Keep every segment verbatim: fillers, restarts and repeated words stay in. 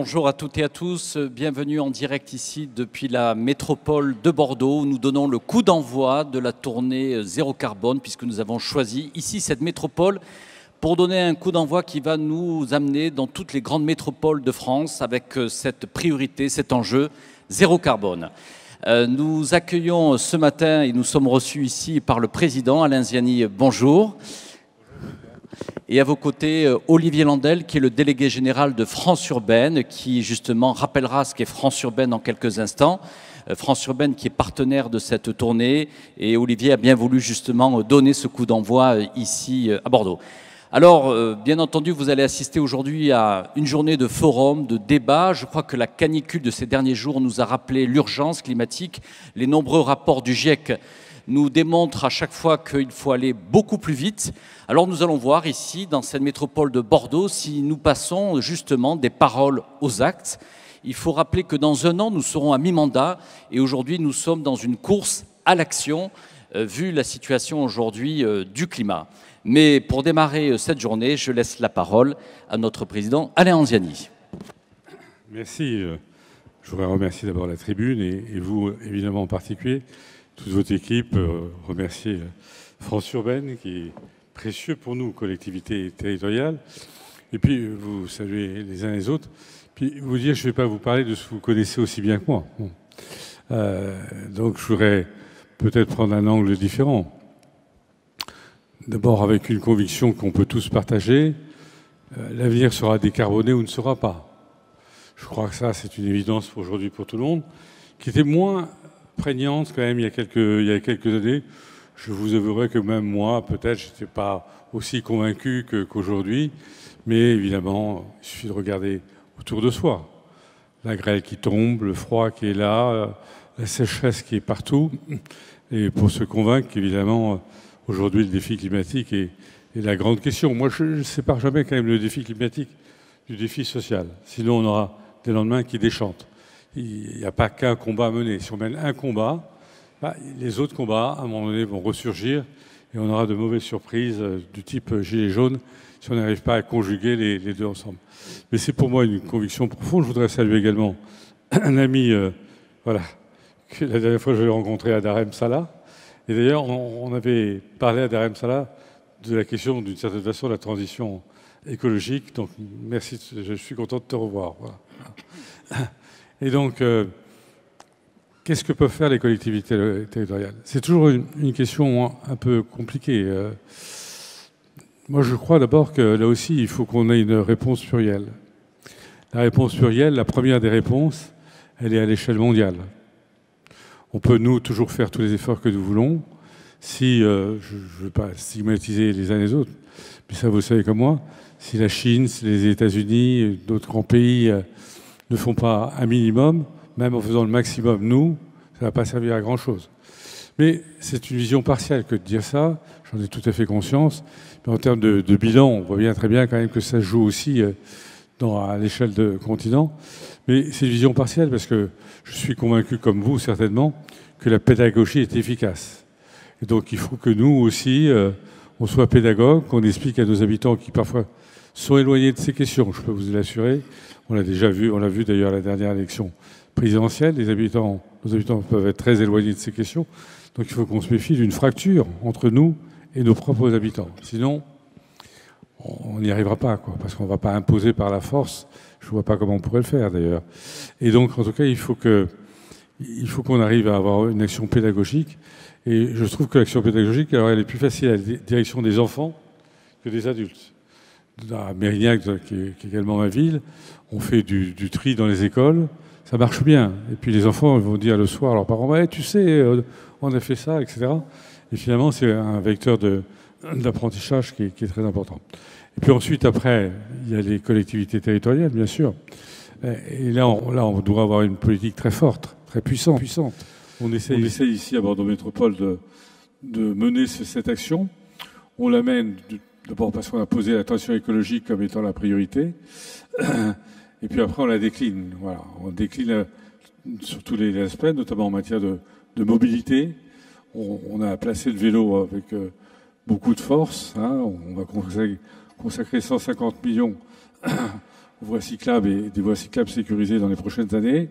bonjour à toutes et à tous. Bienvenue en direct ici depuis la métropole de Bordeaux où nous donnons le coup d'envoi de la tournée Zéro Carbone puisque nous avons choisi ici cette métropole pour donner un coup d'envoi qui va nous amener dans toutes les grandes métropoles de France avec cette priorité, cet enjeu Zéro Carbone. Nous accueillons ce matin et nous sommes reçus ici par le président Alain Ziani. Bonjour. Et à vos côtés, Olivier Landel, qui est le délégué général de France Urbaine, qui justement rappellera ce qu'est France Urbaine dans quelques instants. France Urbaine qui est partenaire de cette tournée. Et Olivier a bien voulu justement donner ce coup d'envoi ici à Bordeaux. Alors, bien entendu, vous allez assister aujourd'hui à une journée de forum, de débat. Je crois que la canicule de ces derniers jours nous a rappelé l'urgence climatique. Les nombreux rapports du GIEC nous démontrent à chaque fois qu'il faut aller beaucoup plus vite. Alors nous allons voir ici, dans cette métropole de Bordeaux, si nous passons justement des paroles aux actes. Il faut rappeler que dans un an, nous serons à mi-mandat et aujourd'hui, nous sommes dans une course à l'action, euh, vu la situation aujourd'hui euh, du climat. Mais pour démarrer euh, cette journée, je laisse la parole à notre président Alain Ziani. Merci. Je voudrais remercier d'abord la tribune et, et vous, évidemment, en particulier, toute votre équipe, euh, remercier France Urbaine qui est précieux pour nous, collectivités territoriales, et puis vous saluer les uns les autres, puis vous dire, je ne vais pas vous parler de ce que vous connaissez aussi bien que moi. Bon. Euh, donc je voudrais peut-être prendre un angle différent. D'abord avec une conviction qu'on peut tous partager, euh, l'avenir sera décarboné ou ne sera pas. Je crois que ça, c'est une évidence pour aujourd'hui pour tout le monde, qui était moins prégnante quand même il y a quelques, il y a quelques années. Je vous avouerai que même moi, peut-être, je n'étais pas aussi convaincu que, qu'aujourd'hui. Mais évidemment, il suffit de regarder autour de soi. La grêle qui tombe, le froid qui est là, la sécheresse qui est partout. Et pour se convaincre qu'évidemment, aujourd'hui, le défi climatique est, est la grande question. Moi, je ne sépare jamais quand même le défi climatique du défi social. Sinon, on aura des lendemains qui déchantent. Il n'y a pas qu'un combat à mener. Si on mène un combat, bah, les autres combats, à un moment donné, vont ressurgir et on aura de mauvaises surprises euh, du type gilet jaune si on n'arrive pas à conjuguer les, les deux ensemble. Mais c'est pour moi une conviction profonde. Je voudrais saluer également un ami, euh, voilà, que la dernière fois je l'ai rencontré à Dar es Salaam. Et d'ailleurs, on, on avait parlé à Dar es Salaam de la question, d'une certaine façon, de la transition écologique. Donc, merci, je suis content de te revoir. Voilà. Et donc, euh, qu'est-ce que peuvent faire les collectivités territoriales? C'est toujours une, une question un peu compliquée. Euh, moi, je crois d'abord que là aussi, il faut qu'on ait une réponse plurielle. La réponse plurielle, la première des réponses, elle est à l'échelle mondiale. On peut, nous, toujours faire tous les efforts que nous voulons. Si, euh, je ne veux pas stigmatiser les uns les autres, mais ça, vous le savez comme moi, si la Chine, si les États-Unis, d'autres grands pays euh, ne font pas un minimum, même en faisant le maximum, nous, ça ne va pas servir à grand-chose. Mais c'est une vision partielle que de dire ça, j'en ai tout à fait conscience. Mais en termes de, de bilan, on voit bien très bien quand même que ça se joue aussi dans, à l'échelle de continent. Mais c'est une vision partielle parce que je suis convaincu, comme vous certainement, que la pédagogie est efficace. Et donc il faut que nous aussi, euh, on soit pédagogues, qu'on explique à nos habitants qui parfois sont éloignés de ces questions, je peux vous l'assurer. On l'a déjà vu, on l'a vu d'ailleurs à la dernière élection présidentielle. Les habitants, nos habitants peuvent être très éloignés de ces questions. Donc il faut qu'on se méfie d'une fracture entre nous et nos propres habitants. Sinon, on n'y arrivera pas, quoi, parce qu'on ne va pas imposer par la force. Je ne vois pas comment on pourrait le faire d'ailleurs. Et donc, en tout cas, il faut que, il faut qu'on arrive à avoir une action pédagogique. Et je trouve que l'action pédagogique, alors, elle est plus facile à la direction des enfants que des adultes. À Mérignac, qui est, qui est également ma ville, on fait du, du tri dans les écoles, ça marche bien. Et puis les enfants vont dire le soir à leurs parents, ouais, tu sais, on a fait ça, et cetera. Et finalement, c'est un vecteur de, d'apprentissage qui est, qui est très important. Et puis ensuite, après, il y a les collectivités territoriales, bien sûr. Et là, on, là, on doit avoir une politique très forte, très puissante. puissante. On essaie, on essaie ici à Bordeaux Métropole de, de mener cette action. On l'amène d'abord parce qu'on a posé la transition écologique comme étant la priorité. Et puis après, on la décline. Voilà. On décline sur tous les aspects, notamment en matière de, de mobilité. On, on a placé le vélo avec euh, beaucoup de force. Hein. On va consacrer, consacrer cent cinquante millions voies cyclables et des voies cyclables sécurisées dans les prochaines années.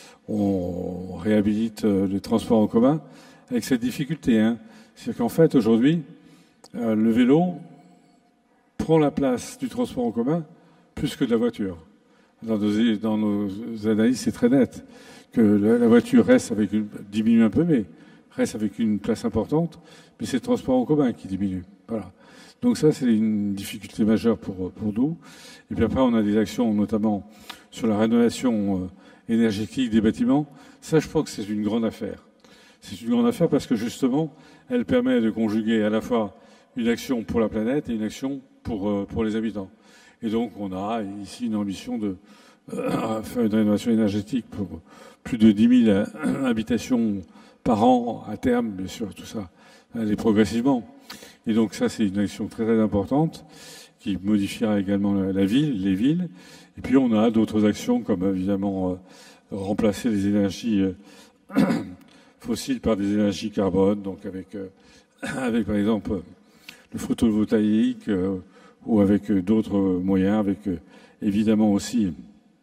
On réhabilite les transports en commun avec cette difficulté. Hein. C'est qu'en fait, aujourd'hui, euh, le vélo prend la place du transport en commun plus que de la voiture. Dans nos, dans nos analyses, c'est très net que la, la voiture reste avec une, diminue un peu, mais reste avec une place importante, mais c'est le transport en commun qui diminue. Voilà. Donc ça, c'est une difficulté majeure pour, pour nous. Et puis après, on a des actions, notamment sur la rénovation euh, énergétique des bâtiments. Ça, je pense que c'est une grande affaire. C'est une grande affaire parce que justement, elle permet de conjuguer à la fois une action pour la planète et une action pour, euh, pour les habitants. Et donc, on a ici une ambition de euh, faire une rénovation énergétique pour plus de dix mille habitations par an à terme, bien sûr, tout ça aller progressivement. Et donc ça, c'est une action très très importante qui modifiera également la, la ville, les villes. Et puis on a d'autres actions comme évidemment euh, remplacer les énergies euh, fossiles par des énergies carbone, donc avec, euh, avec par exemple le photovoltaïque euh, ou avec euh, d'autres moyens, avec euh, évidemment aussi,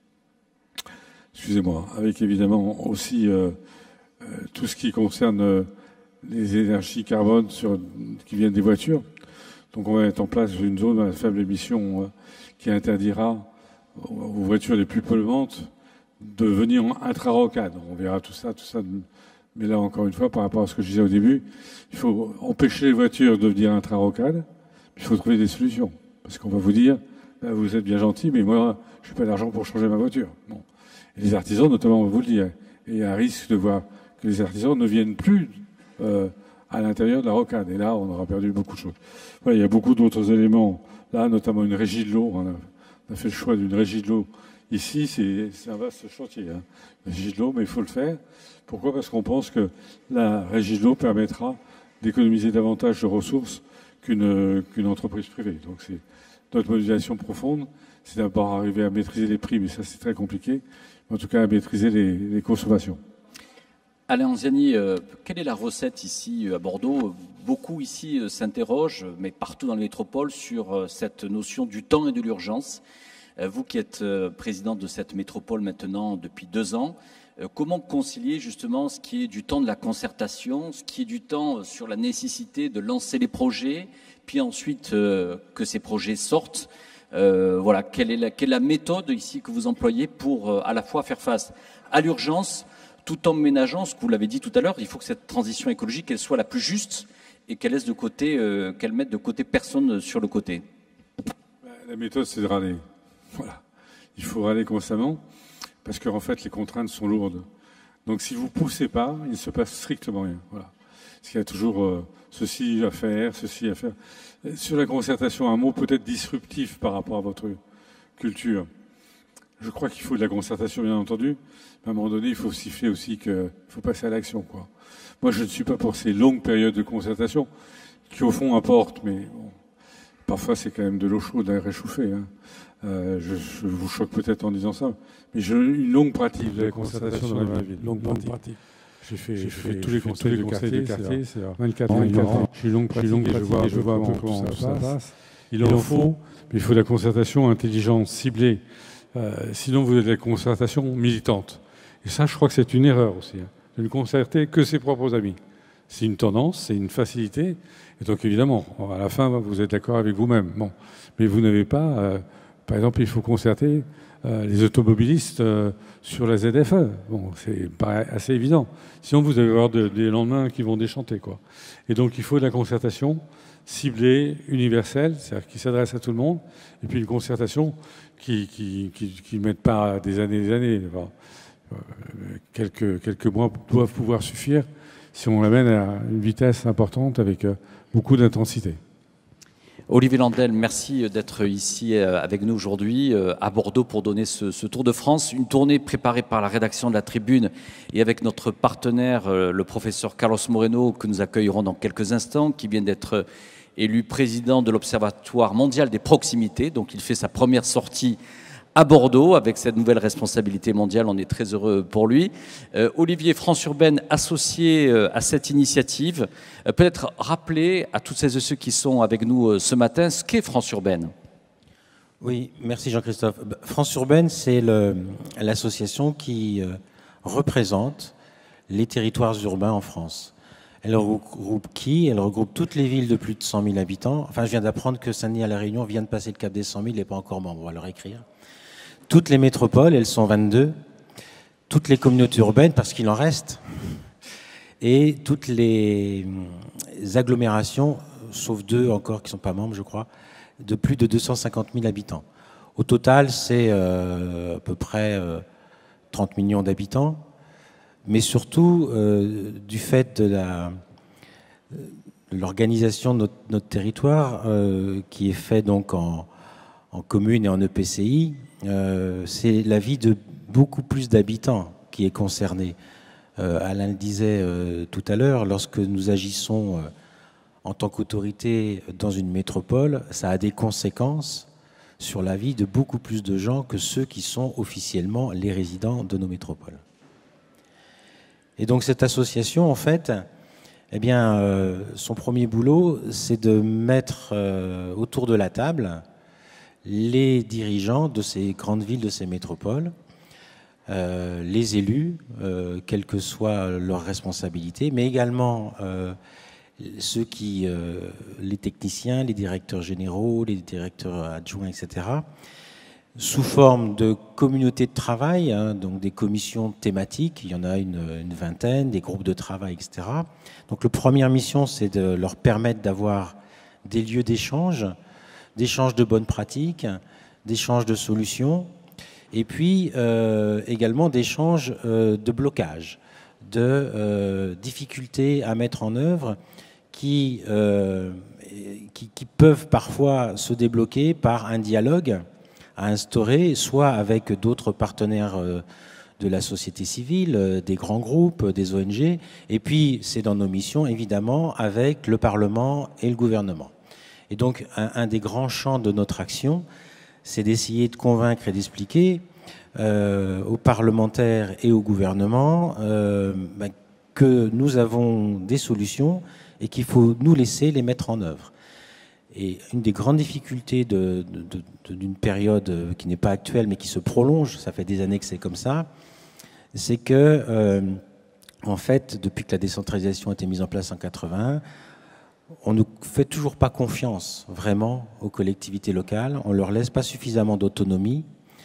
excusez-moi, avec évidemment aussi euh, euh, tout ce qui concerne euh, les énergies carbone sur, qui viennent des voitures. Donc on va mettre en place une zone à faible émission euh, qui interdira aux, aux voitures les plus polluantes de venir en intra-rocade. On verra tout ça, tout ça. Mais là, encore une fois, par rapport à ce que je disais au début, il faut empêcher les voitures de venir intra-rocade. Il faut trouver des solutions. Parce qu'on va vous dire, ben, vous êtes bien gentil, mais moi, je n'ai pas d'argent pour changer ma voiture. Bon. Et les artisans, notamment, on va vous le dire. Et il y a un risque de voir que les artisans ne viennent plus euh, à l'intérieur de la rocade. Et là, on aura perdu beaucoup de choses. Voilà, il y a beaucoup d'autres éléments. Là, notamment une régie de l'eau. On a, on a fait le choix d'une régie de l'eau. Ici, c'est un vaste chantier. Hein. La régie de l'eau, mais il faut le faire. Pourquoi? Parce qu'on pense que la régie de l'eau permettra d'économiser davantage de ressources qu'une qu'une entreprise privée. Donc c'est notre motivation profonde, c'est d'abord arriver à maîtriser les prix, mais ça c'est très compliqué. En tout cas, à maîtriser les, les consommations. Alain Anziani, euh, quelle est la recette ici à Bordeaux? Beaucoup ici euh, s'interrogent, mais partout dans la métropole, sur euh, cette notion du temps et de l'urgence. Euh, vous qui êtes euh, président de cette métropole maintenant depuis deux ans, euh, comment concilier justement ce qui est du temps de la concertation, ce qui est du temps sur la nécessité de lancer les projets, puis ensuite euh, que ces projets sortent? Euh, voilà, quelle est, la, quelle est la méthode ici que vous employez pour euh, à la fois faire face à l'urgence, tout en ménageant, ce que vous l'avez dit tout à l'heure, il faut que cette transition écologique, elle soit la plus juste et qu'elle laisse de côté, euh, qu'elle mette de côté personne sur le côté. La méthode, c'est de râler. Voilà. Il faut râler constamment parce qu'en fait, les contraintes sont lourdes. Donc, si vous ne poussez pas, il ne se passe strictement rien. Voilà. Parce qu'il y a toujours euh, ceci à faire, ceci à faire. Sur la concertation, un mot peut-être disruptif par rapport à votre culture. Je crois qu'il faut de la concertation, bien entendu. Mais à un moment donné, il faut siffler aussi qu'il faut passer à l'action, quoi. Moi, je ne suis pas pour ces longues périodes de concertation qui, au fond, apportent, mais bon, parfois, c'est quand même de l'eau chaude à réchauffer. Hein. Euh, je, je vous choque peut-être en disant ça, mais j'ai une longue pratique de la concertation dans ma vie. Longue pratique. J'ai fait, fait, fait tous les conseils de quartier, c'est vingt-quatre ans. Je suis longue pratique et je vois, je vois un peu comment ça passe. Il en faut, mais il faut de la concertation intelligente, ciblée. Euh, sinon, vous avez de la concertation militante. Et ça, je crois que c'est une erreur aussi, hein, de ne concerter que ses propres amis. C'est une tendance, c'est une facilité. Et donc, évidemment, à la fin, vous êtes d'accord avec vous-même. Bon. Mais vous n'avez pas... Euh, par exemple, il faut concerter euh, les automobilistes euh, sur la Z F E. Bon, c'est assez évident. Sinon, vous allez avoir de, des lendemains qui vont déchanter, quoi. Et donc, il faut de la concertation ciblée, universelle, c'est-à-dire qui s'adresse à tout le monde, et puis une concertation qui qui qui, qui ne mette pas des années et des années. Enfin, euh, quelques quelques mois doivent pouvoir suffire si on l'amène à une vitesse importante avec euh, beaucoup d'intensité. Olivier Landel, merci d'être ici avec nous aujourd'hui à Bordeaux pour donner ce, ce Tour de France. Une tournée préparée par la rédaction de la Tribune et avec notre partenaire, le professeur Carlos Moreno, que nous accueillerons dans quelques instants, qui vient d'être élu président de l'Observatoire mondial des proximités. Donc il fait sa première sortie à Bordeaux avec cette nouvelle responsabilité mondiale. On est très heureux pour lui. Euh, Olivier, France Urbaine, associé euh, à cette initiative, euh, peut-être rappeler à toutes celles et ceux qui sont avec nous euh, ce matin ce qu'est France Urbaine. Oui, merci Jean-Christophe. France Urbaine, c'est l'association qui euh, représente les territoires urbains en France. Elle regroupe qui? Elle regroupe toutes les villes de plus de cent mille habitants. Enfin, je viens d'apprendre que Saint-Denis à La Réunion vient de passer le cap des cent mille, il n'est pas encore membre, on va leur écrire. Toutes les métropoles, elles sont vingt-deux. Toutes les communautés urbaines, parce qu'il en reste. Et toutes les agglomérations, sauf deux encore qui ne sont pas membres, je crois, de plus de deux cent cinquante mille habitants. Au total, c'est euh, à peu près euh, trente millions d'habitants. Mais surtout, euh, du fait de l'organisation de, de notre, notre territoire, euh, qui est fait donc en, en commune et en E P C I, euh, c'est la vie de beaucoup plus d'habitants qui est concernée. Euh, Alain le disait euh, tout à l'heure, lorsque nous agissons euh, en tant qu'autorité dans une métropole, ça a des conséquences sur la vie de beaucoup plus de gens que ceux qui sont officiellement les résidents de nos métropoles. Et donc cette association, en fait, eh bien, euh, son premier boulot, c'est de mettre euh, autour de la table les dirigeants de ces grandes villes, de ces métropoles, euh, les élus, euh, quelle que soit leur responsabilité, mais également euh, ceux qui, euh, les techniciens, les directeurs généraux, les directeurs adjoints, et cetera, sous forme de communautés de travail, hein, donc des commissions thématiques, il y en a une, une vingtaine, des groupes de travail, et cetera. Donc la première mission, c'est de leur permettre d'avoir des lieux d'échange, d'échange de bonnes pratiques, d'échange de solutions, et puis euh, également d'échange euh, de blocage, de euh, difficultés à mettre en œuvre qui, euh, qui, qui peuvent parfois se débloquer par un dialogue à instaurer, soit avec d'autres partenaires de la société civile, des grands groupes, des O N G, et puis c'est dans nos missions, évidemment, avec le Parlement et le gouvernement. Et donc, un, un des grands champs de notre action, c'est d'essayer de convaincre et d'expliquer euh, aux parlementaires et au gouvernement euh, ben, que nous avons des solutions et qu'il faut nous laisser les mettre en œuvre. Et une des grandes difficultés de, de, de, d'une période qui n'est pas actuelle, mais qui se prolonge, ça fait des années que c'est comme ça, c'est que, euh, en fait, depuis que la décentralisation a été mise en place en quatre-vingt-un, on ne fait toujours pas confiance vraiment aux collectivités locales, on leur laisse pas suffisamment d'autonomie.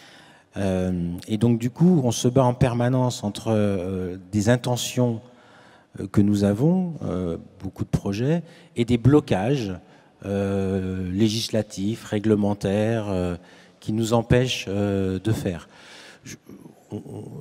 Euh, et donc, du coup, on se bat en permanence entre euh, des intentions que nous avons, euh, beaucoup de projets, et des blocages Euh, législatifs, réglementaires, euh, qui nous empêchent euh, de faire. Je, on,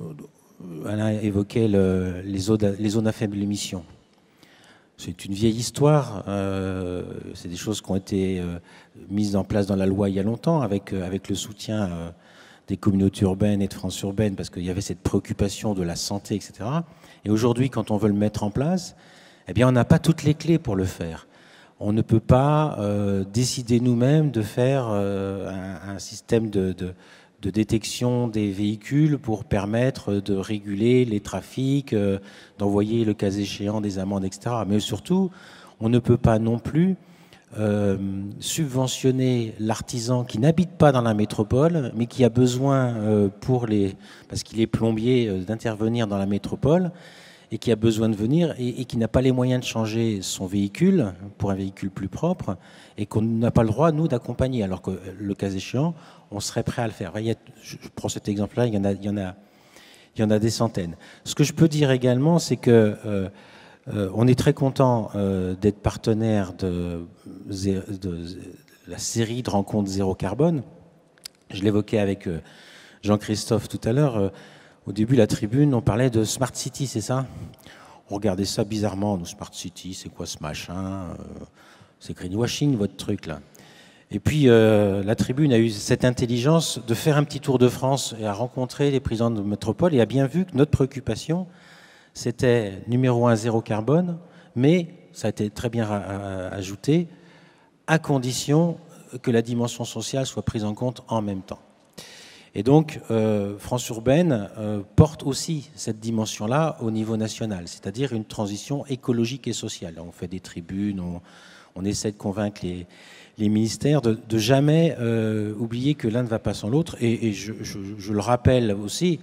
on, Alain évoquait le, les, zones, les zones à faible émission. C'est une vieille histoire, euh, c'est des choses qui ont été euh, mises en place dans la loi il y a longtemps, avec, euh, avec le soutien euh, des communautés urbaines et de France Urbaine, parce qu'il y avait cette préoccupation de la santé, et cetera. Et aujourd'hui, quand on veut le mettre en place, eh bien, on n'a pas toutes les clés pour le faire. On ne peut pas euh, décider nous-mêmes de faire euh, un, un système de, de, de détection des véhicules pour permettre de réguler les trafics, euh, d'envoyer le cas échéant des amendes, et cetera. Mais surtout, on ne peut pas non plus euh, subventionner l'artisan qui n'habite pas dans la métropole, mais qui a besoin, euh, pour les, parce qu'il est plombier, euh, d'intervenir dans la métropole, et qui a besoin de venir et, et qui n'a pas les moyens de changer son véhicule pour un véhicule plus propre et qu'on n'a pas le droit, nous, d'accompagner, alors que le cas échéant, on serait prêt à le faire. Il y a, je prends cet exemple-là, il y en a, il y en a, il y en a des centaines. Ce que je peux dire également, c'est que euh, euh, on est très content euh, d'être partenaire de, de, de la série de rencontres zéro carbone. Je l'évoquais avec euh, Jean-Christophe tout à l'heure. Euh, Au début, la tribune, on parlait de Smart City, c'est ça? On regardait ça bizarrement, nous, Smart City, c'est quoi ce machin? C'est greenwashing, votre truc, là. Et puis, euh, la tribune a eu cette intelligence de faire un petit tour de France et a rencontré les présidents de métropole et a bien vu que notre préoccupation, c'était, numéro un, zéro carbone, mais, ça a été très bien ajouté, à condition que la dimension sociale soit prise en compte en même temps. Et donc, euh, France Urbaine euh, porte aussi cette dimension-là au niveau national, c'est-à-dire une transition écologique et sociale. On fait des tribunes, on, on essaie de convaincre les, les ministères de, de jamais euh, oublier que l'un ne va pas sans l'autre. Et, et je, je, je le rappelle aussi,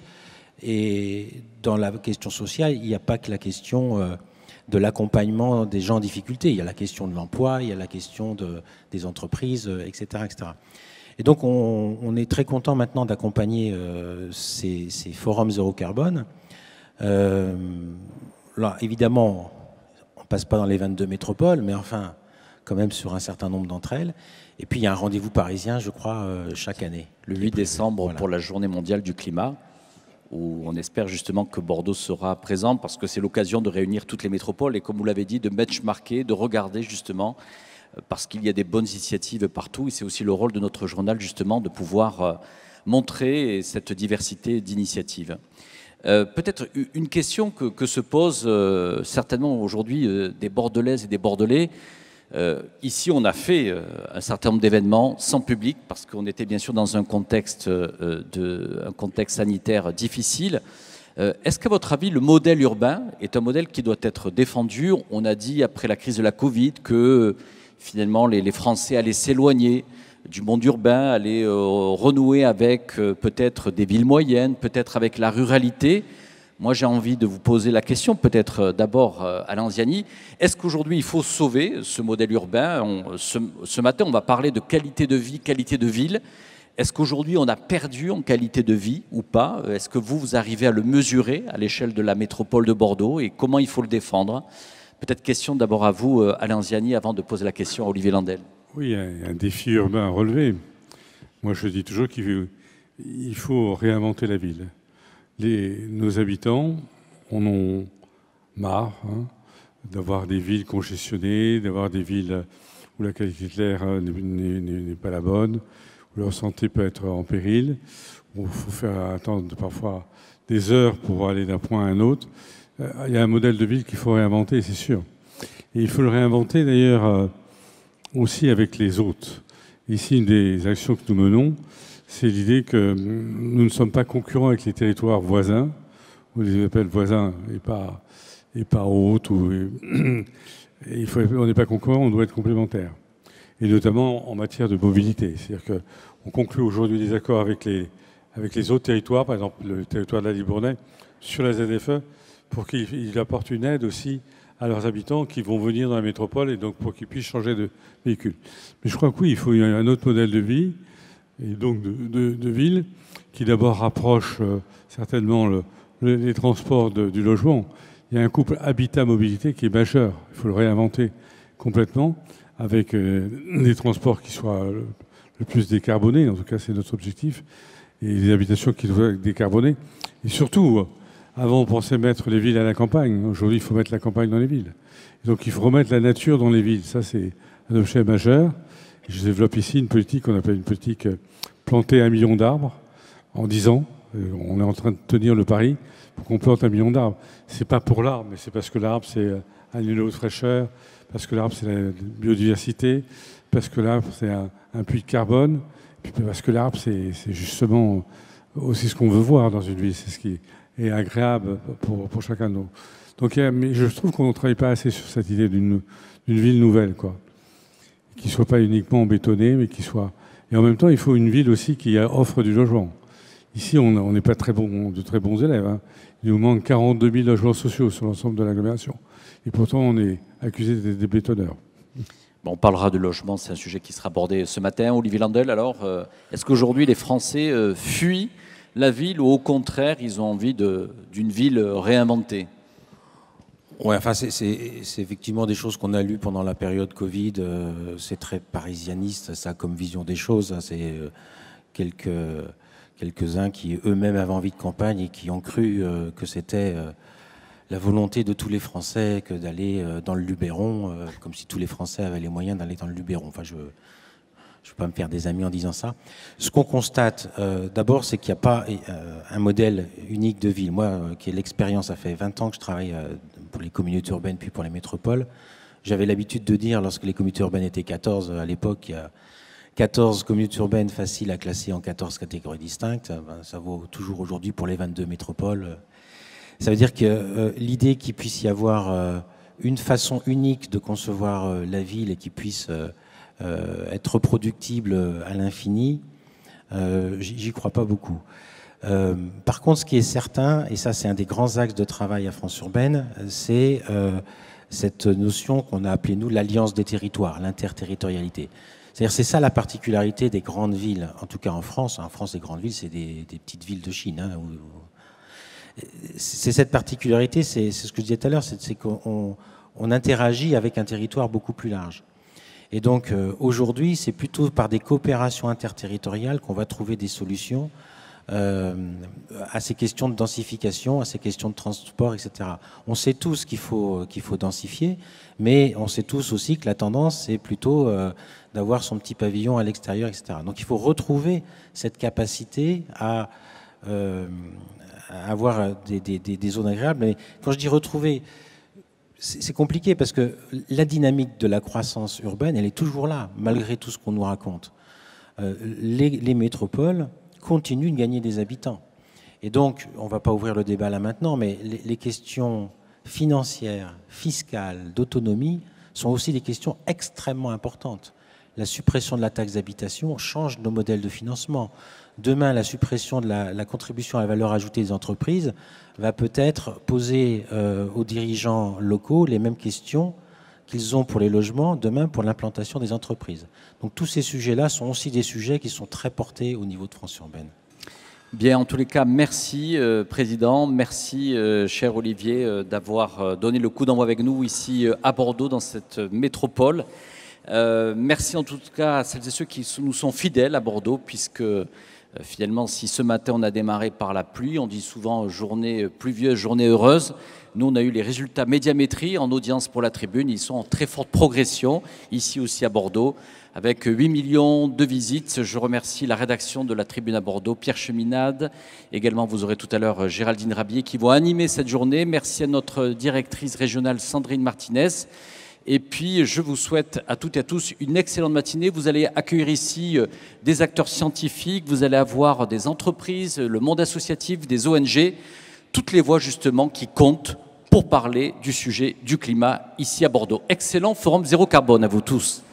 et dans la question sociale, il n'y a pas que la question euh, de l'accompagnement des gens en difficulté. Il y a la question de l'emploi, il y a la question de, des entreprises, et cetera, et cetera. Et donc, on, on est très content maintenant d'accompagner euh, ces, ces forums zéro carbone. Euh, là, évidemment, on ne passe pas dans les vingt-deux métropoles, mais enfin, quand même sur un certain nombre d'entre elles. Et puis, il y a un rendez-vous parisien, je crois, euh, chaque année. Le huit décembre, voilà, pour la Journée mondiale du climat, où on espère justement que Bordeaux sera présent, parce que c'est l'occasion de réunir toutes les métropoles et, comme vous l'avez dit, de benchmarker, de regarder justement, parce qu'il y a des bonnes initiatives partout, et c'est aussi le rôle de notre journal justement de pouvoir montrer cette diversité d'initiatives. Euh, peut-être une question que, que se posent euh, certainement aujourd'hui euh, des Bordelaises et des Bordelais. Euh, ici, on a fait euh, un certain nombre d'événements sans public parce qu'on était bien sûr dans un contexte, euh, de, un contexte sanitaire difficile. Euh, Est-ce qu'à votre avis, le modèle urbain est un modèle qui doit être défendu? On a dit après la crise de la Covid que finalement les, les Français allaient s'éloigner du monde urbain, allaient euh, renouer avec euh, peut-être des villes moyennes, peut-être avec la ruralité. Moi, j'ai envie de vous poser la question, peut-être d'abord à Lanziani. Est-ce qu'aujourd'hui, il faut sauver ce modèle urbain? on, ce, ce matin, on va parler de qualité de vie, qualité de ville. Est-ce qu'aujourd'hui, on a perdu en qualité de vie ou pas? Est-ce que vous, vous arrivez à le mesurer à l'échelle de la métropole de Bordeaux? Et comment il faut le défendre? Peut-être question d'abord à vous, Alain Ziani, avant de poser la question à Olivier Landel. Oui, il y a un défi urbain à relever. Moi, je dis toujours qu'il faut réinventer la ville. Les, nos habitants en ont marre hein, d'avoir des villes congestionnées, d'avoir des villes où la qualité de l'air n'est pas la bonne, où leur santé peut être en péril, où il faut faire attendre parfois des heures pour aller d'un point à un autre. Il y a un modèle de ville qu'il faut réinventer, c'est sûr. Et il faut le réinventer d'ailleurs aussi avec les autres. Ici, une des actions que nous menons, c'est l'idée que nous ne sommes pas concurrents avec les territoires voisins, on les appelle voisins et pas, et pas autres. Ou, et il faut, on n'est pas concurrents, on doit être complémentaires. Et notamment en matière de mobilité. C'est-à-dire qu'on conclut aujourd'hui des accords avec les, avec les autres territoires, par exemple le territoire de la Libournais, sur la Z F E, pour qu'ils apportent une aide aussi à leurs habitants qui vont venir dans la métropole et donc pour qu'ils puissent changer de véhicule. Mais je crois que oui, il faut un autre modèle de vie et donc de, de, de ville qui d'abord rapproche euh, certainement le, le, les transports de, du logement. Il y a un couple habitat-mobilité qui est majeur. Il faut le réinventer complètement avec euh, des transports qui soient le, le plus décarbonés. En tout cas, c'est notre objectif. Et des habitations qui soient décarbonées. Et surtout, avant, on pensait mettre les villes à la campagne. Aujourd'hui, il faut mettre la campagne dans les villes. Et donc, il faut remettre la nature dans les villes. Ça, c'est un objet majeur. Et je développe ici une politique qu'on appelle une politique planter un million d'arbres en dix ans. On est en train de tenir le pari pour qu'on plante un million d'arbres. C'est pas pour l'arbre, mais c'est parce que l'arbre, c'est un îlot de fraîcheur, parce que l'arbre, c'est la biodiversité, parce que l'arbre, c'est un, un puits de carbone, puis parce que l'arbre, c'est justement aussi ce qu'on veut voir dans une ville. C'est ce qui est agréable pour, pour chacun de nous. Donc, mais je trouve qu'on ne travaille pas assez sur cette idée d'une ville nouvelle, quoi. Qui ne soit pas uniquement bétonnée, mais qui soit... Et en même temps, il faut une ville aussi qui offre du logement. Ici, on n'est pas très bon, de très bons élèves. Hein. Il nous manque quarante-deux mille logements sociaux sur l'ensemble de l'agglomération. Et pourtant, on est accusé d'être des bétonneurs. Bon, on parlera de logement, c'est un sujet qui sera abordé ce matin. Olivier Landel, alors, euh, est-ce qu'aujourd'hui, les Français euh, fuient la ville ou au contraire, ils ont envie d'une ville réinventée? Oui, enfin, c'est effectivement des choses qu'on a lues pendant la période Covid. Euh, c'est très parisianiste, ça, comme vision des choses. C'est euh, quelques, quelques-uns qui eux-mêmes avaient envie de campagne et qui ont cru euh, que c'était euh, la volonté de tous les Français que d'aller euh, dans le Luberon, euh, comme si tous les Français avaient les moyens d'aller dans le Luberon. Enfin, je ne veux pas me faire des amis en disant ça. Ce qu'on constate, euh, d'abord, c'est qu'il n'y a pas euh, un modèle unique de ville. Moi, euh, qui ai l'expérience, ça fait vingt ans que je travaille euh, pour les communautés urbaines puis pour les métropoles. J'avais l'habitude de dire, lorsque les communautés urbaines étaient quatorze, à l'époque, il y a quatorze communautés urbaines faciles à classer en quatorze catégories distinctes. Ben, ça vaut toujours aujourd'hui pour les vingt-deux métropoles. Ça veut dire que euh, l'idée qu'il puisse y avoir euh, une façon unique de concevoir euh, la ville et qui puisse euh, euh, être reproductible à l'infini, euh, j'y crois pas beaucoup. Euh, par contre, ce qui est certain, et ça c'est un des grands axes de travail à France Urbaine, c'est euh, cette notion qu'on a appelée nous l'alliance des territoires, l'interterritorialité. C'est-à-dire c'est ça la particularité des grandes villes, en tout cas en France. En France, les grandes villes, c'est des, des petites villes de Chine. Hein, où, où... C'est cette particularité, c'est ce que je disais tout à l'heure, c'est qu'on on interagit avec un territoire beaucoup plus large. Et donc euh, aujourd'hui, c'est plutôt par des coopérations interterritoriales qu'on va trouver des solutions euh, à ces questions de densification, à ces questions de transport, et cetera. On sait tous qu'il faut, qu'il faut densifier, mais on sait tous aussi que la tendance, c'est plutôt euh, d'avoir son petit pavillon à l'extérieur, et cetera. Donc il faut retrouver cette capacité à, euh, à avoir des, des, des zones agréables. Mais quand je dis retrouver, c'est compliqué parce que la dynamique de la croissance urbaine, elle est toujours là, malgré tout ce qu'on nous raconte. Euh, les, les métropoles continuent de gagner des habitants. Et donc, on ne va pas ouvrir le débat là maintenant, mais les, les questions financières, fiscales, d'autonomie sont aussi des questions extrêmement importantes. La suppression de la taxe d'habitation change nos modèles de financement. Demain, la suppression de la, la contribution à la valeur ajoutée des entreprises va peut-être poser euh, aux dirigeants locaux les mêmes questions qu'ils ont pour les logements, demain pour l'implantation des entreprises. Donc tous ces sujets-là sont aussi des sujets qui sont très portés au niveau de France Urbaine. Bien, en tous les cas, merci euh, Président, merci euh, cher Olivier euh, d'avoir euh, donné le coup d'envoi avec nous ici euh, à Bordeaux, dans cette métropole. Euh, merci en tout cas à celles et ceux qui nous sont fidèles à Bordeaux, puisque euh, finalement, si ce matin on a démarré par la pluie, on dit souvent journée pluvieuse, journée heureuse. Nous, on a eu les résultats médiamétrie en audience pour la tribune. Ils sont en très forte progression, ici aussi à Bordeaux, avec huit millions de visites. Je remercie la rédaction de la tribune à Bordeaux, Pierre Cheminade. Également, vous aurez tout à l'heure Géraldine Rabier qui vont animer cette journée. Merci à notre directrice régionale Sandrine Martinez. Et puis, je vous souhaite à toutes et à tous une excellente matinée. Vous allez accueillir ici des acteurs scientifiques, vous allez avoir des entreprises, le monde associatif, des O N G, toutes les voix justement qui comptent pour parler du sujet du climat ici à Bordeaux. Excellent Forum Zéro Carbone à vous tous.